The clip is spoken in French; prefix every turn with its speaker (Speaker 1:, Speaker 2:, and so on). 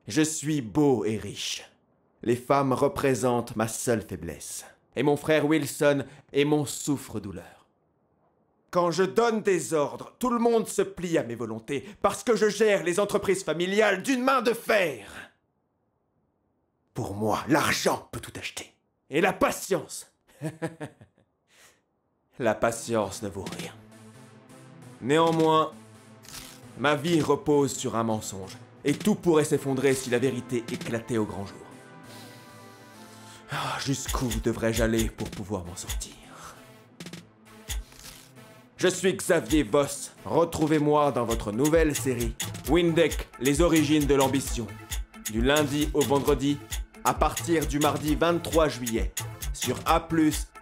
Speaker 1: Je suis beau et riche. Les femmes représentent ma seule faiblesse. Et mon frère Wilson est mon souffre-douleur. Quand je donne des ordres, tout le monde se plie à mes volontés parce que je gère les entreprises familiales d'une main de fer. Pour moi, l'argent peut tout acheter. Et la patience. La patience ne vaut rien. Néanmoins, ma vie repose sur un mensonge. Et tout pourrait s'effondrer si la vérité éclatait au grand jour. Jusqu'où devrais-je aller pour pouvoir m'en sortir? Je suis Xavier Voss. Retrouvez-moi dans votre nouvelle série Windeck, les origines de l'ambition. Du lundi au vendredi, à partir du mardi 23 juillet, sur A+,